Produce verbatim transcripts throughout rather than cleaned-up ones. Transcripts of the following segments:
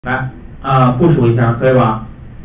来啊、呃，部署一下，可以吧？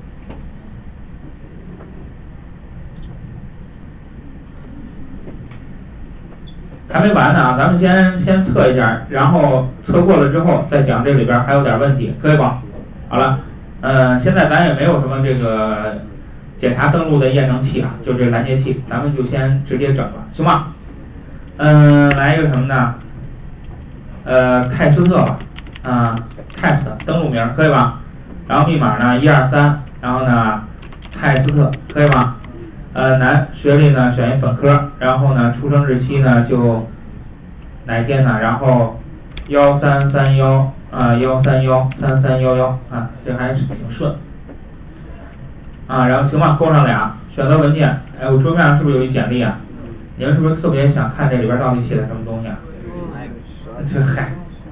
还没完呢啊，咱们先先测一下，然后测过了之后再讲这里边还有点问题，可以吧？好了，呃，现在咱也没有什么这个检查登录的验证器啊，就这拦截器，咱们就先直接整了，行吗？嗯、呃，来一个什么呢？呃，泰斯特吧，啊、呃、，test 登录名可以吧？然后密码呢一二三，然后呢泰斯特可以吧？呃，男，学历呢选一本科，然后呢出生日期呢就哪天呢？然后幺三三幺啊幺三幺三三幺幺啊，这还是挺顺啊。然后行吧，勾上俩，选择文件。哎，我桌面上是不是有一简历啊？你们是不是特别想看这里边到底写的什么东西啊？这嗨，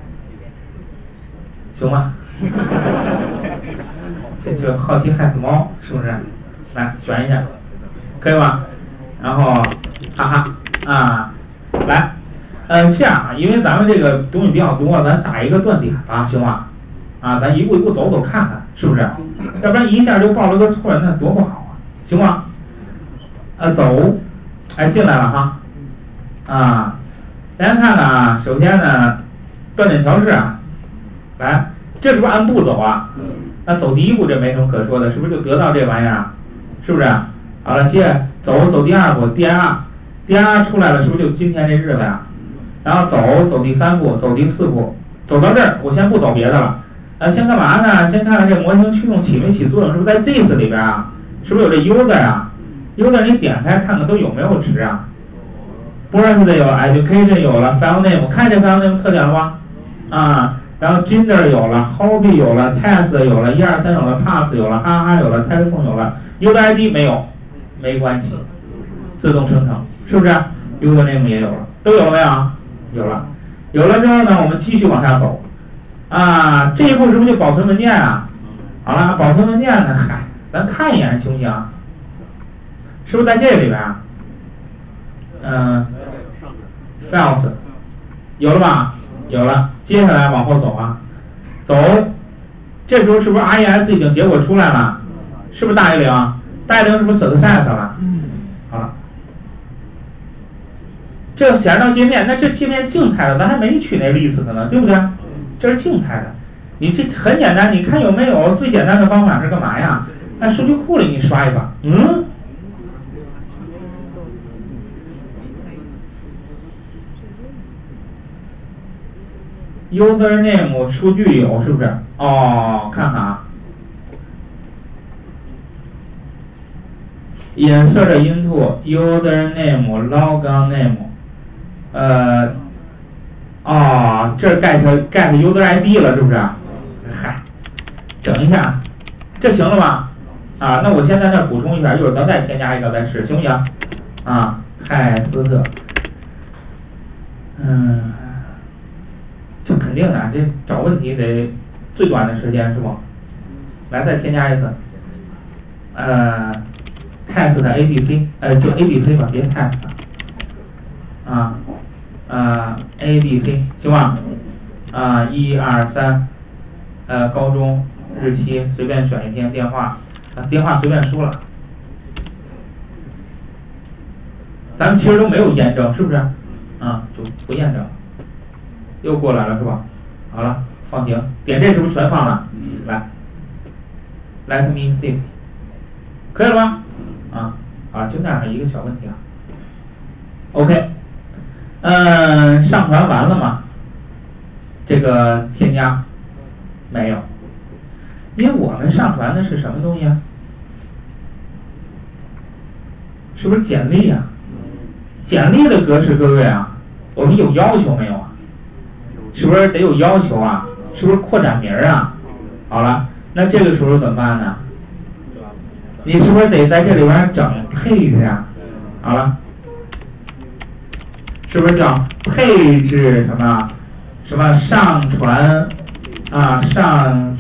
行吧。这就好奇害死猫，是不是？来选一下，可以吧？然后，哈哈啊，来，呃，这样啊，因为咱们这个东西比较多，咱打一个断点吧，行吗？啊，咱一步一步走走看看，是不是？要不然一下就报了个错，那多不好啊，行吗？呃，走，哎，进来了哈，啊，大家看看啊，首先呢，断点调试啊，来，这是不是按步走啊？那走第一步这没什么可说的，是不是就得到这玩意儿啊？是不是？好了，接着走走第二步 ，D R D R 出来了，是不是就今天这日子呀？然后走走第三步，走第四步，走到这儿，我先不走别的了，呃，先干嘛呢？先看看这模型驱动起没起作用，是不是在 this 里边啊？是不是有这 user 啊 ？user 你点开看看都有没有值啊 ？birth 有 ，education 有了 ，file name 看这 file name 特点了吗？啊。然后 gender 有了 ，hobby 有了 ，test 有了，一二三有了 ，pass 有了，哈哈有了 ，telephone 有了 ，user I D 没有，没关系，自动生成，是不是 ？user name 也有了，都有了没有？有了，有了之后呢，我们继续往下走，啊，这一步是不是就保存文件啊？好了，保存文件呢，嗨，咱看一眼行不行？是不是在这里边啊？嗯 ，files 有了吧？有了。接下来往后走啊，走，这时候是不是 R E S 已经结果出来了？是不是大于零？大于零是不是 success 了？好了，这显示到界面，那这界面静态的，咱还没取那 list 呢，对不对？这是静态的，你这很简单，你看有没有？最简单的方法是干嘛呀？按数据库里你刷一把，嗯。user name 数据有是不是？哦，看看啊 ，insert into user name logon name， 呃，哦，这 get get user I D 了是不是？嗨，整一下，这行了吧？啊，那我先在那儿补充一下，一会儿咱再添加一个再试，行不行？啊，泰斯特，嗯。这肯定的，这找问题得最短的时间是不？来，再添加一次，呃 ，test 的 A B C， 呃，就 A B C 吧，别 test， 啊，啊 A B C 行吧？啊，一二三，呃，高中日期随便选一天，电话，啊，电话随便输了，咱们其实都没有验证，是不是？啊，就不验证。又过来了是吧？好了，放停，点这是不是全放了？来 ，Let me see， 可以了吧？啊，啊，就那样一个小问题啊。OK， 嗯，上传完了吗？这个添加没有，因为我们上传的是什么东西啊？是不是简历啊？简历的格式，各位啊，我们有要求没有啊？是不是得有要求啊？是不是扩展名啊？好了，那这个时候怎么办呢？你是不是得在这里边整配置啊？好了，是不是整配置什么什么上传啊上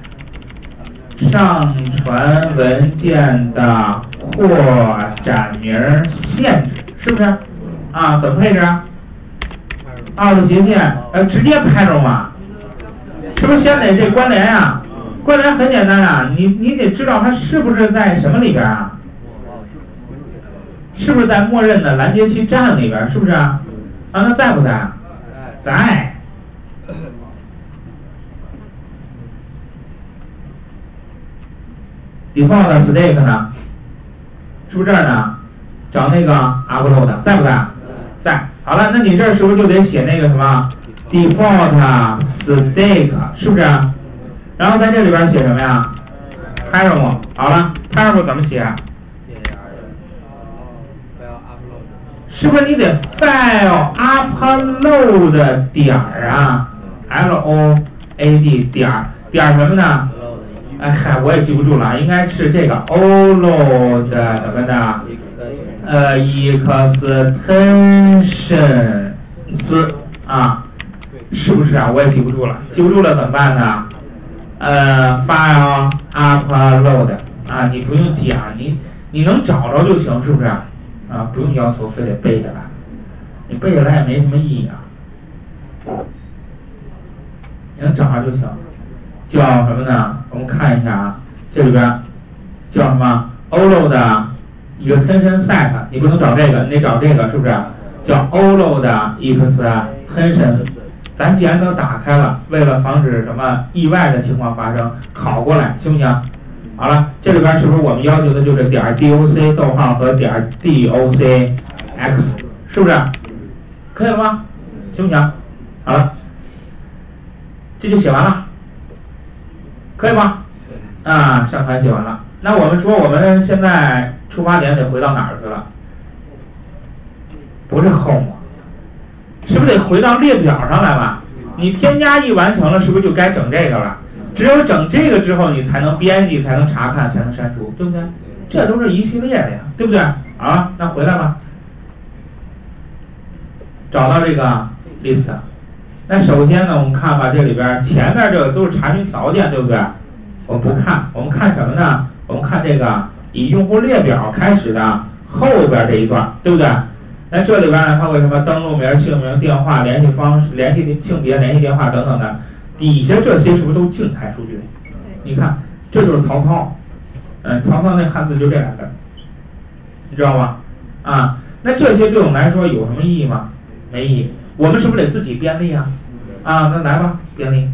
上传文件的扩展名限制，是不是？啊，怎么配置啊？二的斜线，呃，直接拍着嘛，是不是先得这关联呀、啊？ 关联很简单啊，你你得知道它是不是在什么里边啊？是不是在默认的拦截器站里边？是不是啊？啊，那在不在？在。default stack 呢？是不是这儿呢？找那个 upload 在不在？在。好了，那你这儿是不是就得写那个什么 default stack 是不是？然后在这里边写什么呀 ？parent 好了 ，parent 怎么写？是不是你得 file upload 点儿啊 ？L O A D 点儿点儿什么呢？哎嗨，我也记不住了，应该是这个 load 什么的，呃 extensions 啊，是不是啊？我也记不住了，记不住了怎么办呢？呃 file upload 啊，你不用记啊，你你能找着就行，是不是？啊，不用要求非得背下来，你背下来也没什么意义啊，你能找着就行。叫什么呢？我们看一下啊，这里边叫什么 ？load extension set， 你不能找这个，你得找这个，是不是？叫 load extension。咱既然都打开了，为了防止什么意外的情况发生，拷过来行不行？好了，这里边是不是我们要求的就是点 doc 逗号和点 docx， 是不是？可以了吗？行不行？好了，这就写完了。可以吗？啊，上传写完了。那我们说我们现在出发点得回到哪儿去了？不是 home， 是不是得回到列表上来了？你添加一完成了，是不是就该整这个了？只有整这个之后，你才能编辑，才能查看，才能删除，对不对？这都是一系列的呀，对不对？啊，那回来吧，找到这个 list。那首先呢，我们看吧，这里边前面这个都是查询条件，对不对？我们不看，我们看什么呢？我们看这个以用户列表开始的后边这一段，对不对？那这里边呢，它会什么登录名、姓名、电话、联系方式、联系性别、联系电话等等的，底下这些是不是都静态数据？你看，这就是曹操，嗯，曹操那汉字就这两个，你知道吗？啊，那这些对我们来说有什么意义吗？没意义。我们是不是得自己编列啊？啊，那来吧，编列。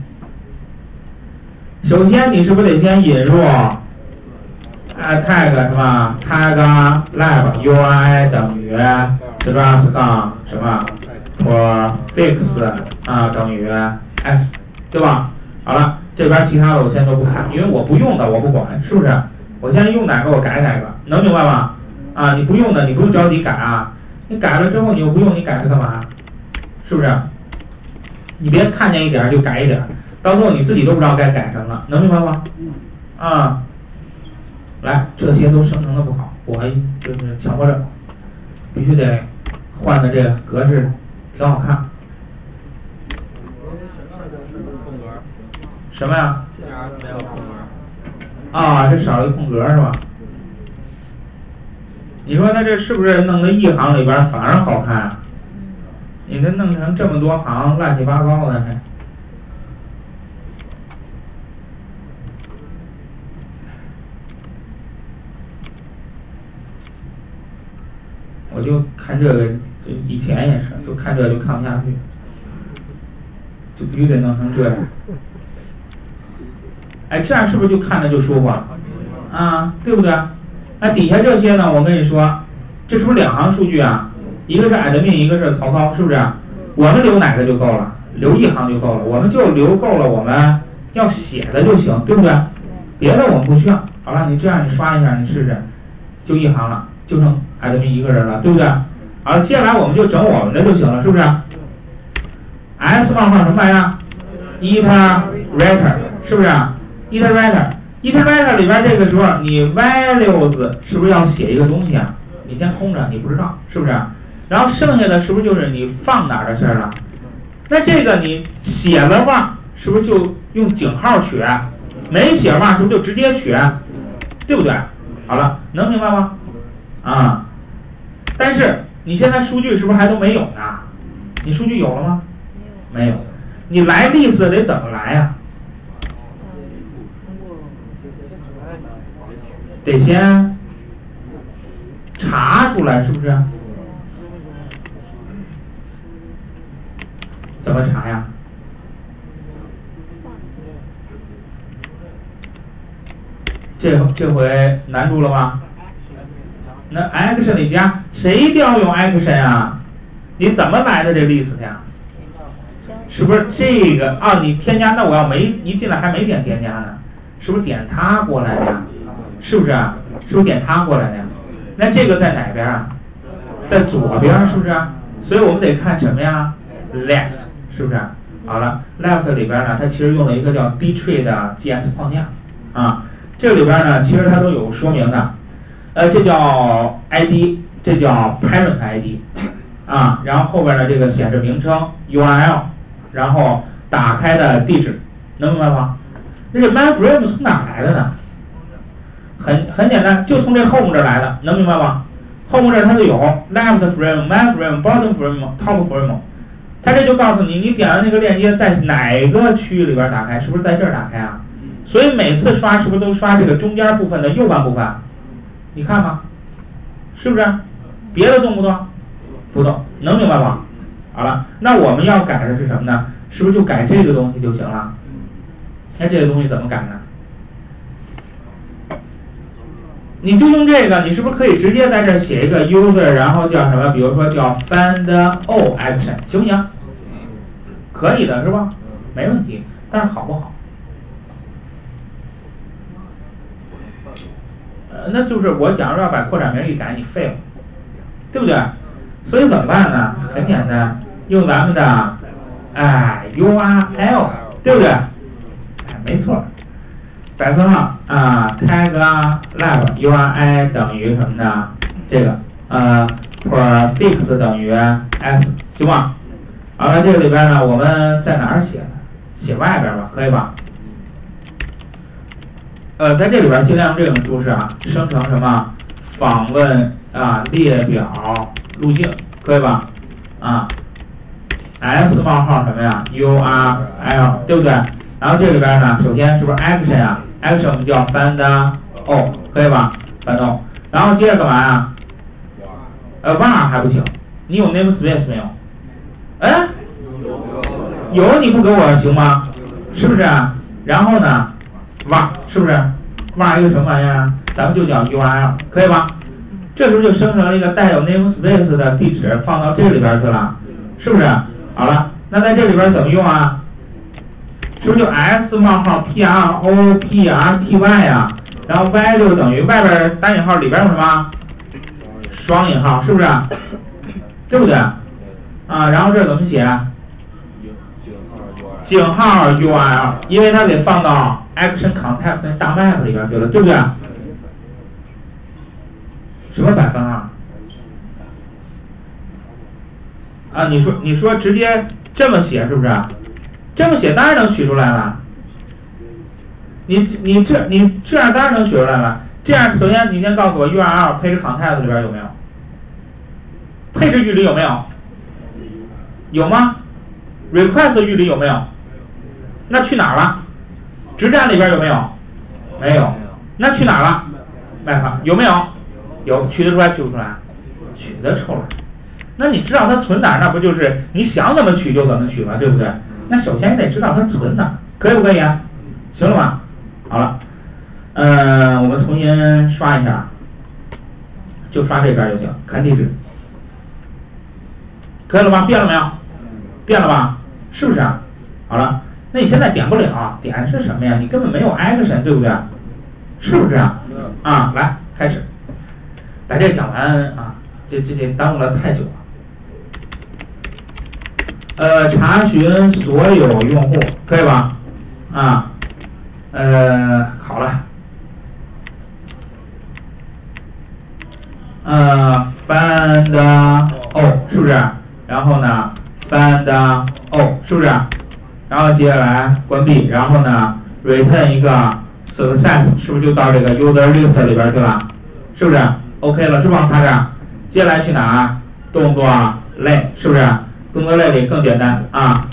首先，你是不是得先引入啊 tag 是吧 ？tag lab U I 等于 stress 杠什么 prefix 啊等于 s， 对吧？好了，这边其他的我先都不看，因为我不用的我不管，是不是？我先用哪个我改哪个，能明白吗？啊，你不用的你不用着急改啊，你改了之后你又不用，你改它干嘛？是不是？你别看见一点就改一点，到时候你自己都不知道该改什么了，能明白吗？啊，来，这些都生成的不好，我就是强迫症，必须得换的这个格式挺好看。什么呀？啊，这少了一空格是吧？你说他这是不是弄个一行里边反而好看啊？你这弄成这么多行乱七八糟的还。我就看这个，以前也是，就看这就看不下去，就必须得弄成这样。哎，这样是不是就看着就舒服了？啊，对不对？那底下这些呢？我跟你说，这是不是两行数据啊？一个是 admin， 一个是曹操，是不是？我们留哪个就够了，留一行就够了，我们就留够了我们要写的就行，对不对？别的我们不需要。好了，你这样你刷一下，你试试，就一行了，就剩 admin 一个人了，对不对？好了，接下来我们就整我们的就行了，是不是 ？S 冒号什么玩意儿 ？iterator 是不是 ？iterator iterator 里边这个时候你 values 是不是要写一个东西啊？你先空着，你不知道是不是？然后剩下的是不是就是你放哪儿的事儿了？那这个你写了嘛，是不是就用井号取？没写嘛，是不是就直接取？对不对？好了，能明白吗？啊，但是你现在数据是不是还都没有呢？你数据有了吗？没有。你来 list 得怎么来呀？ 得先查出来，是不是？怎么查呀？这这回难住了吧？那 action 里加谁一定要用 action 啊？你怎么来的这 list 呀？是不是这个啊？你添加，那我要没一进来还没点添加呢，是不是点它过来的呀？是不是啊？是不是点它过来的呀？那这个在哪边啊？在左边，是不是啊？所以我们得看什么呀 ？left， 是不是啊？好了 ，left 里边呢，它其实用了一个叫 dtree 的 G S 框架啊。这里边呢，其实它都有说明的。呃，这叫 I D， 这叫 parent I D 啊。然后后边的这个显示名称 U R L， 然后打开的地址，能明白吗？那这 myFrame 从哪来的呢？很很简单，就从这 home 这来的，能明白吗 ？home 这它就有 left frame、myFrame、bottom frame、top frame， 它这就告诉你，你点的那个链接在哪个区域里边打开，是不是在这儿打开啊？所以每次刷是不是都刷这个中间部分的右半部分？你看吧，是不是？别的动不动？不动，能明白吗？好了，那我们要改的是什么呢？是不是就改这个东西就行了？那这个东西怎么改呢？你就用这个，你是不是可以直接在这儿写一个 user， 然后叫什么？比如说叫 find all action， 行不行？可以的是吧？没问题，但是好不好？呃，那就是我假如要把扩展名一改，你废了，对不对？所以怎么办呢？很简单，用咱们的哎 U R L， 对不对？哎，没错。百分号啊 tag lab U R I 等于什么呢？这个呃 prefix 等于 s， 行吗？好了，这个里边呢，我们在哪儿写呢？写外边吧，可以吧？呃，在这里边尽量用这种注释啊，生成什么访问啊列表路径，可以吧？啊 ，s 冒号什么呀 ？U R L， 对不对？然后这里边呢，首先是不是 action 啊 ？action 我们叫 find all， 可以吧 ？find all， 然后接着干嘛呀？呃 var 还不行，你有 namespace 没有？哎，有你不给我行吗？是不是啊？然后呢 var 是不是 var 一个什么玩意儿？咱们就叫 U R L， 可以吧？这时候就生成了一个带有 namespace 的地址，放到这里边去了，是不是？好了，那在这里边怎么用啊？是不是就 s 冒号 p r o p r t y 啊？然后 y 就等于外边单引号里边有什么？双引号，是不是？对不对？啊，然后这怎么写？井号 U R L， 因为它得放到 action context 那大 map 里边去了，对不对？什么百分号？啊，你说你说直接这么写是不是？这么写当然能取出来了。你你这你这样当然能取出来了。这样首先你先告诉我 U R L 配置 context 里边有没有？配置域里有没有？有吗 ？request 域里有没有？那去哪儿了？直站里边有没有？没有。那去哪儿了 ？map 有没有？有，取得出来取不出来？取得出来。那你知道它存哪儿，那不就是你想怎么取就怎么取吗？对不对？那首先你得知道它存哪儿，可以不可以啊？行了吧？好了，呃，我们重新刷一下，就刷这边就行，看地址，可以了吧？变了没有？变了吧？是不是啊？好了，那你现在点不了，点是什么呀？你根本没有 action， 对不对？是不是啊？啊，来开始，把这讲完啊，这这这耽误了太久了。呃，查询所有用户，可以吧？啊，呃，好了，呃 ，find all 是不是？然后呢 ，find all 是不是？然后接下来关闭，然后呢 ，return 一个 success 是不是就到这个 user list 里边去了？是不是 ？OK 了是吧？它这儿，接下来去哪儿？动作类是不是？动作类里更简单啊，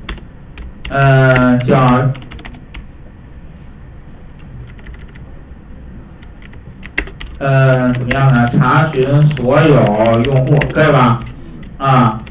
呃，叫呃，怎么样呢？查询所有用户，可以吧？啊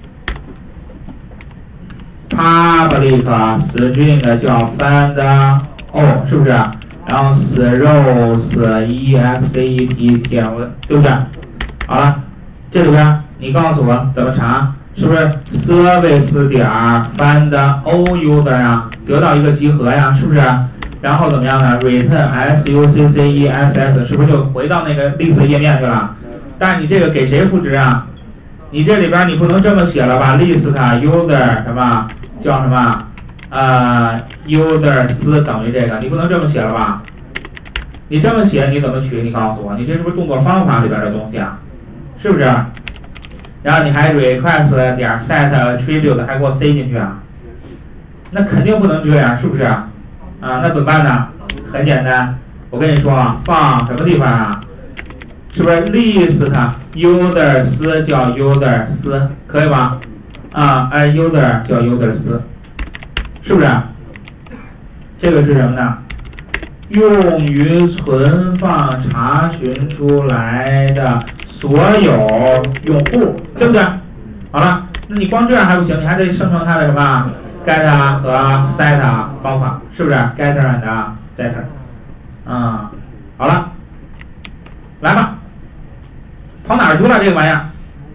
，public string 叫 find all， 是不是？然后 throws except 点文，对不对？好了，这里边你告诉我怎么查，是不是 service 点 find all user 啊？得到一个集合呀，是不是？然后怎么样呢 ？return success 是不是就回到那个 list 页面去了？但是你这个给谁赋值啊？你这里边你不能这么写了吧 ？list user 什么叫什么？呃 ，users 等于这个，你不能这么写了吧？你这么写你怎么取？你告诉我，你这是不是动作方法里边的东西啊？是不是？然后你还 request 点 set attribute 还给我塞进去啊？那肯定不能这样，是不是？啊，那怎么办呢？很简单，我跟你说啊，放什么地方啊？是不是 list users 叫 users 可以吧？啊，按 user 叫 users， 是不是？这个是什么呢？用于存放查询出来的所有用户，对不对？好了，那你光这样还不行，你还得生成它的什么 get 和 set 方法，是不是 ？get and set， 嗯，好了，来吧，跑哪儿去了这个玩意儿？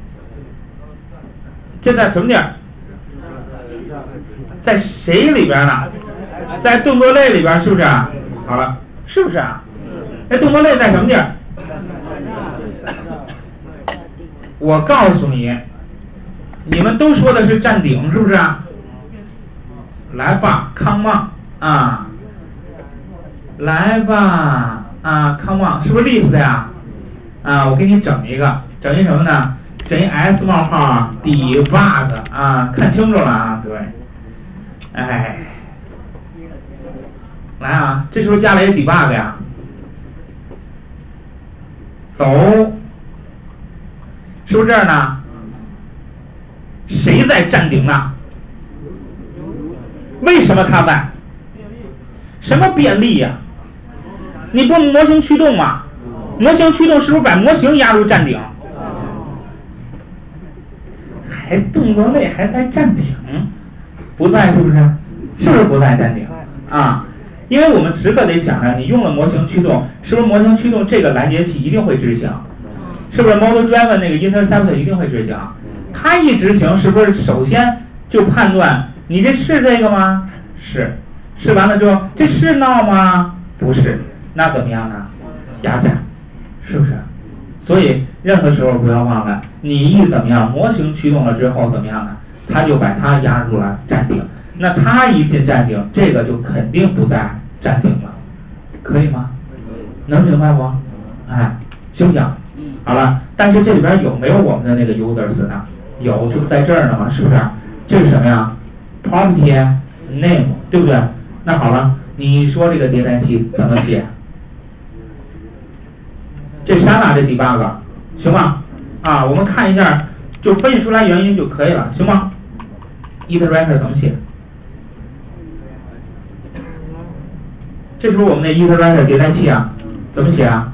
这在什么地儿？在谁里边呢？在动作类里边，是不是？好了，是不是啊？那动作类在什么地儿？我告诉你，你们都说的是站顶，是不是？来吧 ，come on 啊，来吧啊 ，come on， 是不是 list 呀？啊，我给你整一个，整一什么呢？整一 s 冒号 debug 啊，看清楚了啊，对，哎。来啊，这时候加了一个 debug 呀，走，是不是这儿呢？谁在站顶呢？为什么他在？什么便利呀？你不模型驱动吗？模型驱动是不是把模型压入站顶？还动作类还在站顶？不在是不是？是不是不在站顶啊？因为我们时刻得想着，你用了模型驱动，是不是模型驱动这个拦截器一定会执行？是不是 model driven 那个 intercept 一定会执行？它一执行，是不是首先就判断你这是这个吗？是，是完了之后，这是 null 吗？不是，那怎么样呢？压站，是不是？所以任何时候不要忘了，你一怎么样，模型驱动了之后怎么样呢？它就把它压入了站顶。那它一进站顶，这个就肯定不在站顶了，可以吗？能明白不？哎，行不行？好了，但是这里边有没有我们的那个 users 呢？有，这不在这儿呢吗？是不是？这是什么呀 ？property name， 对不对？那好了，你说这个迭代器怎么写？这删了这 debug， 行吗？啊，我们看一下，就分析出来原因就可以了，行吗 ？iterator 怎么写？这时候我们的 iterator 迭代器啊，怎么写啊？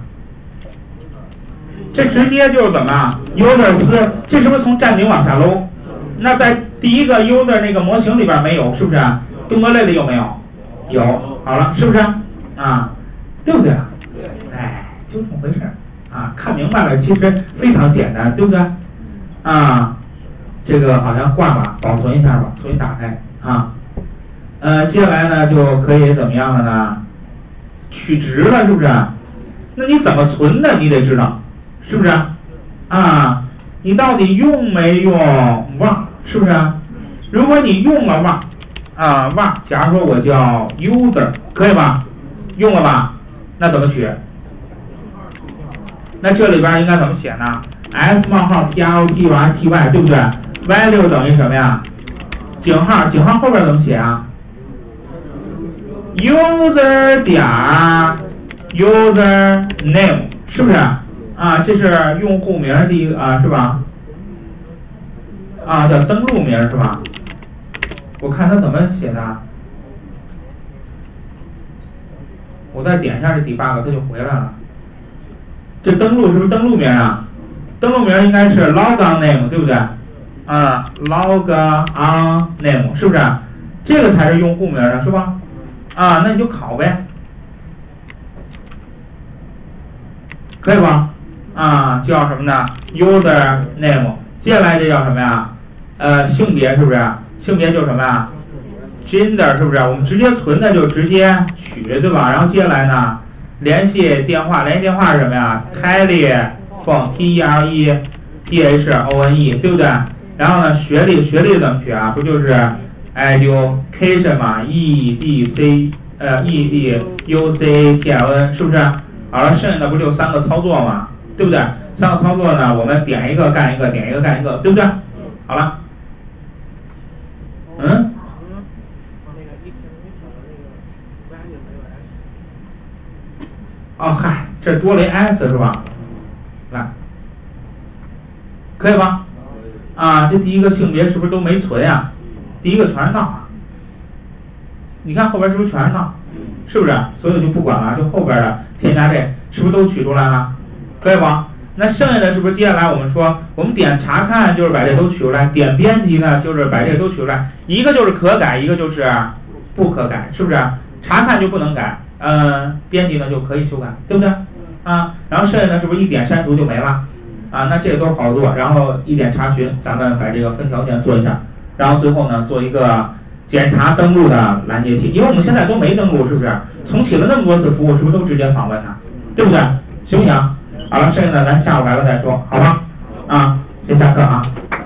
这直接就是怎么 users， 这是不是从站顶往下搂？那在第一个 user 那个模型里边没有，是不是？动作类里有没有？有，好了，是不是？啊，对不对啊？哎，就这么回事啊，看明白了，其实非常简单，对不对？啊，这个好像挂了，保存一下吧，重新打开啊。呃，接下来呢就可以怎么样了呢？取值了，是不是？那你怎么存的？你得知道，是不是？啊，你到底用没用忘，是不是？如果你用了忘，啊忘，假如说我叫 user， 可以吧？用了吧？那怎么取？那这里边应该怎么写呢 ？s 冒号 p r o t y t y， 对不对 ？value 等于什么呀？井号，井号后边怎么写啊？ user 点 user name 是不是啊？这是用户名第一个啊，是吧？啊，叫登录名是吧？我看它怎么写的。我再点一下这 debug， 它就回来了。 这登录是不是登录名啊？登录名应该是 logon name 对不对？啊 ，logon name 是不是？这个才是用户名的是吧？啊，那你就拷呗，可以吧？啊，叫什么呢 ？user name， 接下来这叫什么呀？呃，性别是不是？性别就是什么呀 ？gender 是不是？我们直接存的就直接取对吧？然后接下来呢，联系电话，联系电话是什么呀 ？telephone T E L E P H O N E 对不对？然后呢，学历学历怎么取啊？不就是 education 嘛 ？E D C 呃 E D U C A T L N 是不是？好了，剩下的不就三个操作嘛，对不对？三个操作呢，我们点一个干一个，点一个干一个，对不对？好了，嗯。哦嗨，这多了一 s 是吧？来，可以吧？啊，这第一个性别是不是都没存呀？第一个全是 not， 你看后边是不是全是 not？ 是不是？所以就不管了，就后边的添加这是不是都取出来了？可以吧？那剩下的是不是接下来我们说，我们点查看就是把这都取出来，点编辑呢就是把这都取出来，一个就是可改，一个就是不可改，是不是？查看就不能改，嗯，编辑呢就可以修改，对不对？啊，然后剩下的是不是一点删除就没了？啊，那这个都是好做，然后一点查询，咱们把这个分条件做一下，然后最后呢做一个检查登录的拦截器，因为我们现在都没登录，是不是？重启了那么多次服务，是不是都直接访问它？对不对？行不行？好了，剩下的咱下午来了再说，好吧？啊，先下课啊。